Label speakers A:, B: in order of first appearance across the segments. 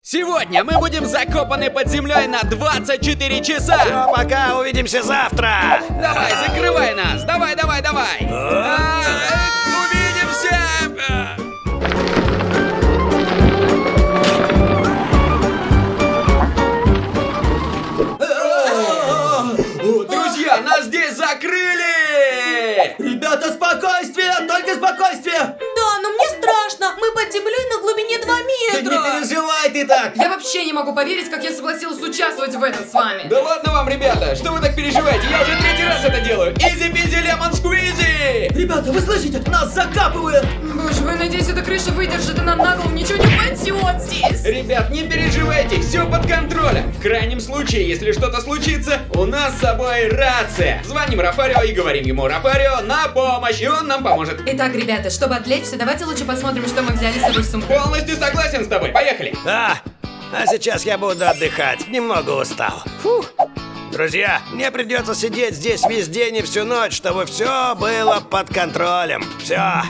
A: Сегодня мы будем закопаны под землей на 24 часа.
B: Все, пока, увидимся завтра.
A: Давай, закрывай нас. Давай. Увидимся. Друзья, нас здесь закрыли!
C: Ребята, спокойствие! Только спокойствие!
D: Да, но мне страшно. Мы под землей на глубине 2
C: Да
D: метра.
C: не переживай ты так!
E: Я вообще не могу поверить, как я согласилась участвовать в этом с вами.
A: Да ладно вам, ребята, что вы так переживаете? Я уже 3-й раз это делаю. Изи-пизи лемон сквизи!
C: Ребята, вы слышите? Нас закапывают!
E: Боже мой, надеюсь, эта крыша выдержит, и нам на голову ничего не упадет здесь.
A: Ребят, не переживайте, все под контролем. В крайнем случае, если что-то случится, у нас с собой рация. Звоним Рафарио и говорим ему: Рафарио, на помощь, и он нам поможет.
E: Итак, ребята, чтобы отвлечься, давайте лучше посмотрим, что мы взяли с собой в сумку.
A: Полностью согласен с тобой, поехали.
B: А сейчас я буду отдыхать. Немного устал. Фух. Друзья, мне придется сидеть здесь весь день и всю ночь, чтобы все было под контролем. Все.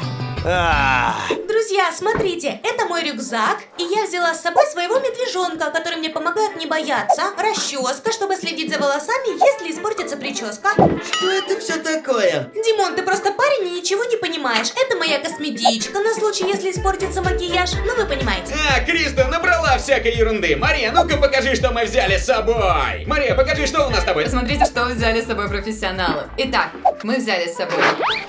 D: Друзья, смотрите, это мой рюкзак, и я взяла с собой своего медвежонка, который мне помогает не бояться, расческа, чтобы следить за волосами, если испортится прическа.
C: Что это все такое?
D: Димон, ты просто парень и ничего не понимаешь. Это моя косметичка на случай, если испортится макияж. Ну, вы понимаете.
A: Криста набрала всякой ерунды. Мария, ну-ка покажи, что мы взяли с собой. Мария, покажи, что у нас с тобой.
E: Посмотрите, что вы взяли с собой профессионалы. Итак, мы взяли с собой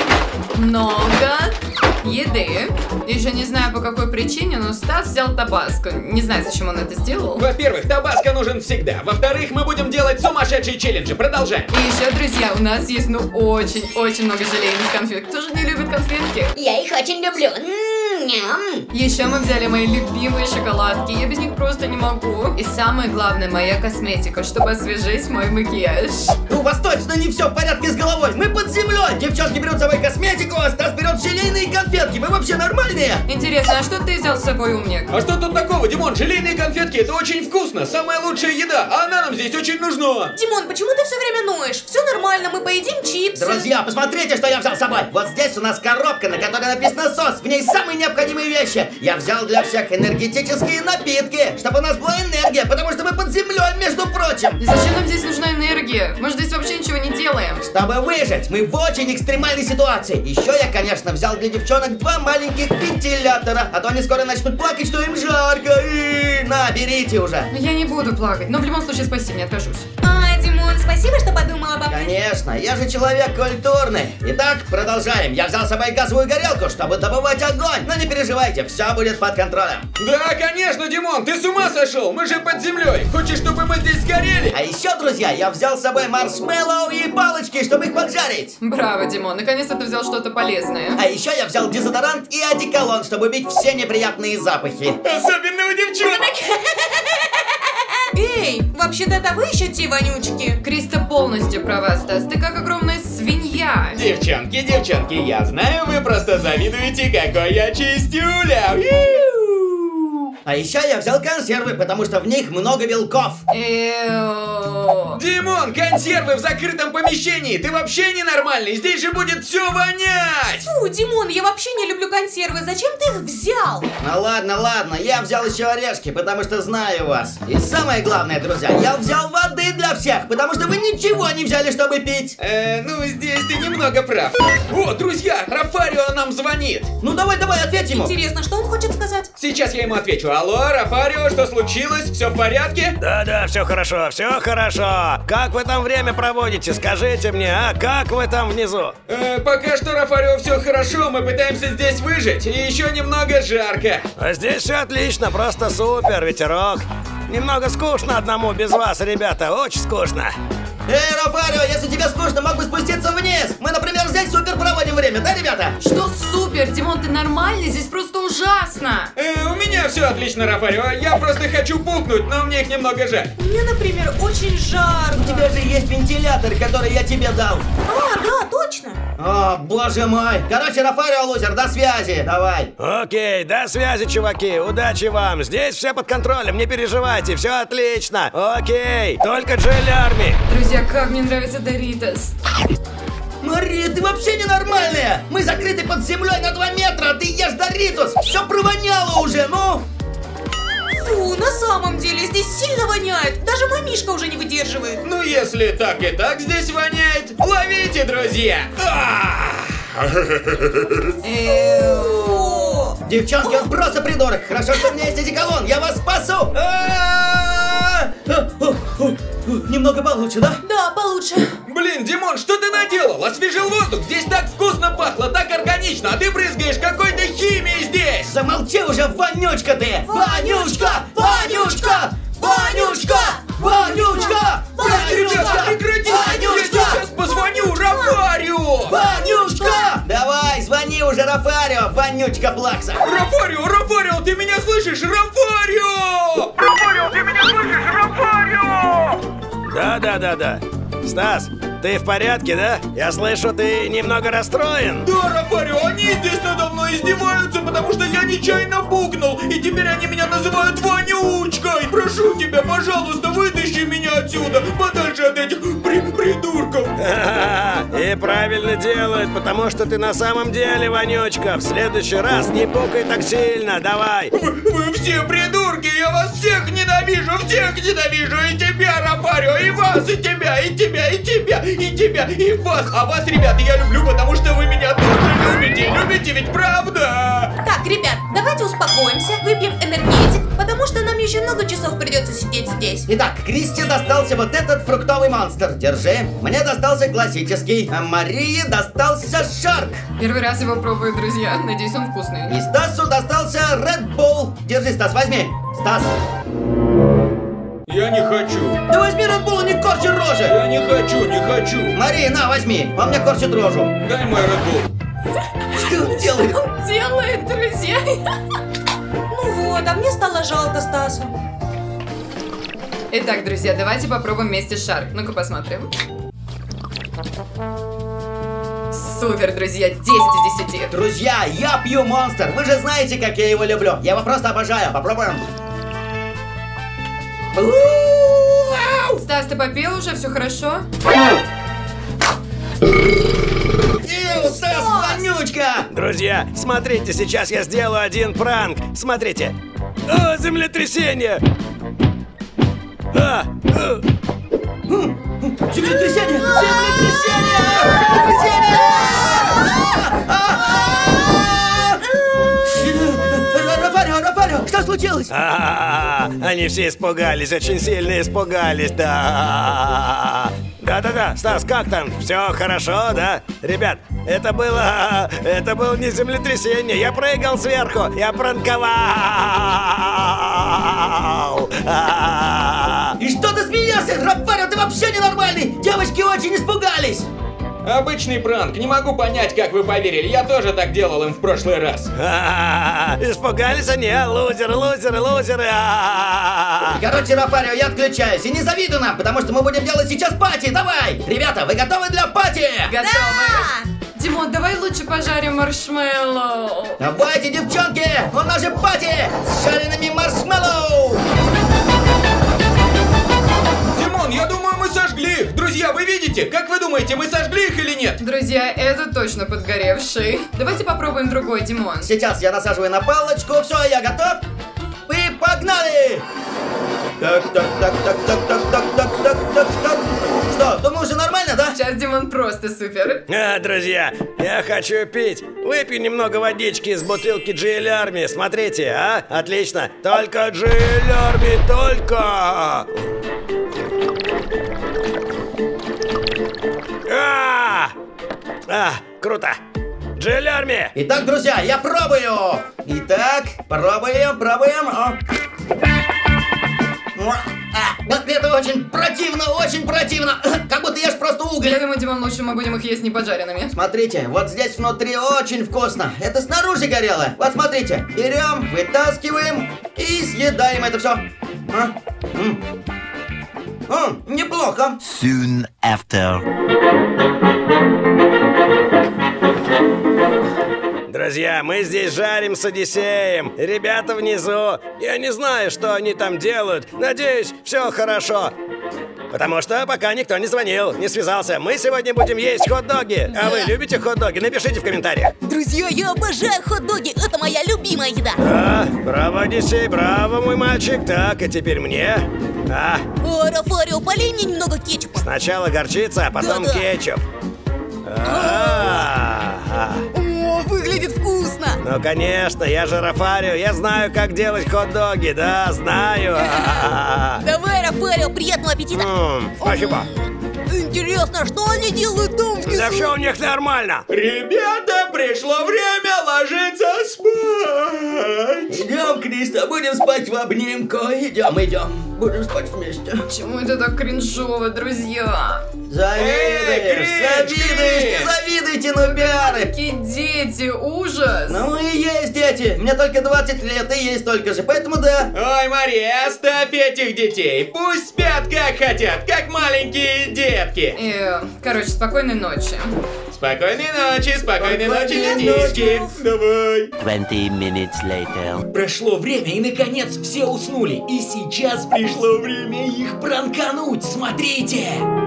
E: много еды. Еще не знаю по какой причине, но Стас взял табаско. Не знаю, зачем он это сделал.
A: Во-первых, табаско нужен всегда. Во-вторых, мы будем делать сумасшедшие челленджи. Продолжаем.
E: И еще, друзья, у нас есть, очень много желейных конфет. Кто же не любит конфетки?
D: Я их очень люблю.
E: Еще мы взяли мои любимые шоколадки. Я без них просто не могу. И самое главное, моя косметика, чтобы освежить мой макияж.
C: У вас точно не все в порядке с головой! Мы под землей! Девчонки берут с собой косметику, а Стас берет желейные конфетки! Вы вообще нормальные?
E: Интересно, а что ты взял с собой, умник?
A: А что тут такого, Димон? Желейные конфетки — это очень вкусно. Самая лучшая еда, а она нам здесь очень нужна.
D: Димон, почему ты все время ноешь? Все нормально, мы поедим чипсы.
C: Друзья, посмотрите, что я взял с собой! Вот здесь у нас коробка, на которой написано СОС. В ней самые необходимые вещи. Я взял для всех энергетические напитки, чтобы у нас была энергия, потому что мы под землей, между прочим.
E: И зачем нам здесь нужна энергия? Мы же здесь вообще ничего не делаем.
C: Чтобы выжить, мы в очень экстремальной ситуации. Еще я, конечно, взял для девчонок 2 маленьких вентилятора, а то они скоро начнут плакать, что им жарко. На, берите уже.
E: Я не буду плакать, но в любом случае спасибо, не откажусь.
D: Димон, спасибо, что подумала обо мне.
C: Конечно, я же человек культурный. Итак, продолжаем. Я взял с собой газовую горелку, чтобы добывать огонь. Но не переживайте, все будет под контролем.
A: Да, конечно, Димон, ты с ума сошел? Мы же под землей. Хочешь, чтобы мы здесь сгорели?
C: А еще, друзья, я взял с собой маршмеллоу и палочки, чтобы их поджарить.
E: Браво, Димон, наконец-то ты взял что-то полезное.
C: А еще я взял дезодорант и одеколон, чтобы убить все неприятные запахи.
A: Особенно у девчонок.
D: Эй, вообще-то это вы еще те вонючки.
E: Криста полностью права, Стас, ты как огромная свинья.
A: Девчонки, я знаю, вы просто завидуете, какой я чистюля.
C: А еще я взял консервы, потому что в них много белков.
A: Димон, консервы в закрытом помещении. Ты вообще ненормальный. Здесь же будет все вонять.
D: Фу, Димон, я вообще не люблю консервы. Зачем ты их взял?
C: Ну ладно, я взял еще орешки, потому что знаю вас. И самое главное, друзья, я взял воды для всех, потому что вы ничего не взяли, чтобы пить.
A: Ну здесь ты немного прав. О, друзья, Рафарио нам звонит.
C: Ну давай, ответь ему.
D: Интересно, что он хочет сказать?
A: Сейчас я ему отвечу. Алло, Рафарио, что случилось? Все в порядке?
B: Да, все хорошо, все хорошо. Как вы там время проводите? Скажите мне, как вы там внизу?
A: Пока что, Рафарио, все хорошо. Мы пытаемся здесь выжить. И еще немного жарко.
B: А здесь все отлично, просто супер, ветерок. Немного скучно одному без вас, ребята, очень скучно.
C: Эй, Рафарио, если тебе скучно, мог бы спуститься вниз. Мы, например, здесь супер проводим время, да, ребята?
E: Что супер? Димон, ты нормальный? Здесь просто ужасно.
A: У меня все отлично, Рафарио. Я просто хочу пукнуть, но мне их немного жаль.
D: Мне, например, очень жарко.
C: У тебя же есть вентилятор, который я тебе дал.
D: Да, точно.
C: О, боже мой. Короче, Рафарио, лузер, до связи. Давай.
B: Окей, до связи, чуваки. Удачи вам. Здесь все под контролем, не переживайте, все отлично. Окей, только Джелли Арми.
E: Друзья, как мне нравится Доритос.
C: Мария, ты вообще ненормальная. Мы закрыты под землей на 2 метра, а ты ешь Доритос. Все провоняло уже, ну.
D: Фу, Фу, на самом деле здесь сильно воняет. Даже мой Мишка уже не выдерживает.
A: Ну, если так и так здесь воняет, ловите, друзья!
C: Девчонки, он просто придурок. Хорошо, что у меня есть одеколон. Я вас спасу. Немного получше, да?
D: Да, получше.
A: Блин, Димон, что ты наделал? Освежил воздух, здесь так вкусно пахло, так органично, а ты брызгаешь какой-то химией здесь!
C: Замолчи уже, вонючка ты! Вонючка! Вонючка! Вонючка! Вонючка!
A: Ребята, прекратите! Я сейчас позвоню Рафарию!
C: Вонючка! Давай, звони уже Рафарио, вонючка Плакса!
A: Рафарио, ты меня слышишь? Рафарио!
B: Да. Стас, ты в порядке, да? Я слышу, ты немного расстроен.
A: Да, Рафарио, они здесь надо мной издеваются, потому что я нечаянно пукнул, и теперь они меня называют вонючкой. Прошу тебя, пожалуйста, вытащи меня отсюда, подальше от этих придурков.
B: И правильно делают, потому что ты на самом деле вонючка. В следующий раз не пукай так сильно, давай.
A: Вы все придурки, я вас всех ненавижу, и тебя, Рафарио, и вас, и тебя, и тебя, и тебя, и тебя, и вас. А вас, ребята, я люблю, потому что вы меня тоже любите ведь правда?
D: Так, ребят, давайте успокоимся, выпьем энергетик, потому что нам еще много часов придется сидеть здесь.
C: Итак, Кристи достался вот этот фруктовый монстр. Держи. Мне достался классический, а Марии достался Шарк.
E: Первый раз его пробую, друзья. Надеюсь, он вкусный.
C: И Стасу достался Red Bull. Держи, Стас, возьми. Стас.
A: Я не хочу.
C: Да возьми Red Bull, не корчи рожи.
A: Я не хочу.
C: Мария, на, возьми. Он мне корчит рожу.
A: Дай мой Red Bull.
C: Что он делает?
E: Он делает, друзья.
D: Ну вот, а мне стало жалко Стасу.
E: Итак, друзья, давайте попробуем вместе Шарк. Ну-ка посмотрим. Супер, друзья, 10 из 10.
C: Друзья, я пью монстр. Вы же знаете, как я его люблю. Я его просто обожаю. Попробуем.
E: Стас, ты попил уже? Все хорошо?
C: Стас, вонючка!
B: Друзья, смотрите, сейчас я сделаю один пранк. Смотрите. О, землетрясение!
C: Землетрясение! Рафарио, что случилось?
B: Они все испугались, очень сильно испугались, да. Да, Стас, как там? Все хорошо, да? Ребят, это было не землетрясение, я прыгал сверху, я пранковал.
C: И что ты смеешься? Рафарио, ты вообще ненормальный! Девочки очень испугались!
A: Обычный пранк, не могу понять, как вы поверили, я тоже так делал им в прошлый раз.
B: Испугались они, лузеры.
C: Короче, Рафарио, я отключаюсь. И не завидуй нам, потому что мы будем делать сейчас пати. Давай! Ребята, вы готовы для пати?
E: Готовы? Димон, давай лучше пожарим маршмеллоу.
C: Давайте, девчонки! У нас же пати с жареными маршмеллоу!
A: Димон, я думаю, мы сожгли их. Друзья, вы видите? Как вы думаете, мы сожгли их или нет?
E: Друзья, это точно подгоревший. Давайте попробуем другой, Димон.
C: Сейчас я насаживаю на палочку. Все, я готов. И погнали! Так. Что, думаю, уже нормально, да?
E: Сейчас Димон просто супер.
B: Друзья, я хочу пить. Выпью немного водички из бутылки GL Army. Смотрите, а? Отлично. Только GL Army, только. Круто. GL Army.
C: Итак, друзья, я пробую. Итак, пробуем. Это очень противно. Как будто ешь просто уголь.
E: Я думаю, Димон, лучше мы будем их есть не поджаренными.
C: Смотрите, вот здесь внутри очень вкусно. Это снаружи горело. Вот смотрите, берем, вытаскиваем и съедаем это все. Неплохо.
F: Soon after.
B: Друзья, мы здесь жарим с Одиссеем. Ребята внизу. Я не знаю, что они там делают. Надеюсь, все хорошо. Потому что пока никто не звонил, не связался. Мы сегодня будем есть хот-доги. А вы любите хот-доги? Напишите в комментариях.
D: Друзья, я обожаю хот-доги. Это моя любимая еда.
B: Да, браво, Одиссей, браво, мой мальчик. Так, а теперь мне.
D: О, Рафарио, полей мне немного кетчупа.
B: Сначала горчица, а потом
D: Да-да.
B: кетчуп.
D: О, выглядит вкусно.
B: Ну, конечно, я же Рафарио, я знаю, как делать хот-доги, да, знаю.
D: Давай, Рафарио, приятного аппетита.
B: Спасибо.
D: Интересно, что они делают там внизу?
B: Да все у них нормально.
A: Ребята, пришло время ложиться спать.
C: Идем, Криста, будем спать в обнимку. Идем. Будем спать вместе.
E: Почему это так кринжово, друзья?
C: Завидуешь, не завидуйте, нубиары.
E: Такие дети, ужас.
C: Ну мы и есть дети. Мне только 20 лет и есть столько же, поэтому да.
A: Ой, Мария, оставь этих детей. Пусть спят как хотят, как маленькие детки.
E: Короче, спокойной ночи.
A: Спокойной ночи,
C: Спокойной
A: детишки. Давай.
F: 20 minutes later.
G: Прошло время, и наконец все уснули. И сейчас пришло время их пранкануть. Смотрите!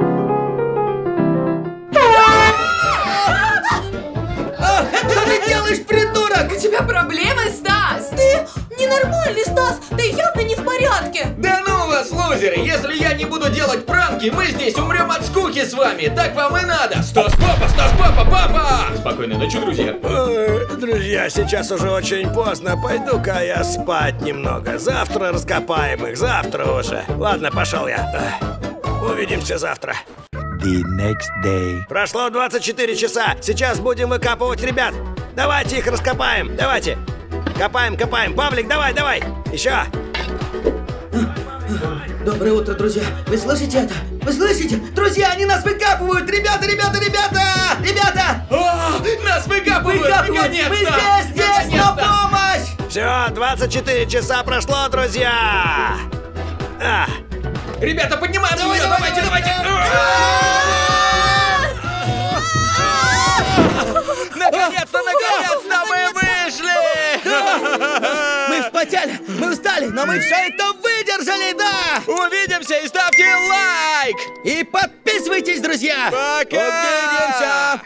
C: Что ты делаешь, придурок?
E: У тебя проблемы, Стас?
D: Ты ненормальный, Стас. Ты явно не в порядке.
A: Да ну вас, лузеры! Если я не буду делать пранки, мы здесь умрем от скуки с вами. Так вам и надо. Стас, папа! Спокойной ночи, друзья.
B: Друзья, сейчас уже очень поздно. Пойду-ка я спать немного. Завтра раскопаем их, завтра уже. Ладно, пошел я. Увидимся завтра.
F: The next day.
B: Прошло 24 часа. Сейчас будем выкапывать ребят. Давайте их раскопаем. Давайте. Копаем. Павлик, давай. Еще.
C: Доброе утро, друзья. Вы слышите это? Вы слышите? Друзья, они нас выкапывают! Ребята!
A: Нас выкапывают!
C: Выкапывают! Мы здесь! На помощь!
B: Все, 24 часа прошло, друзья.
A: Ребята, поднимаем ее! Давайте! Наконец-то мы вышли!
C: Мы вспотели, мы устали, но мы все это выдержали, да!
A: Увидимся и ставьте лайк!
C: И подписывайтесь, друзья!
A: Пока!
C: Увидимся!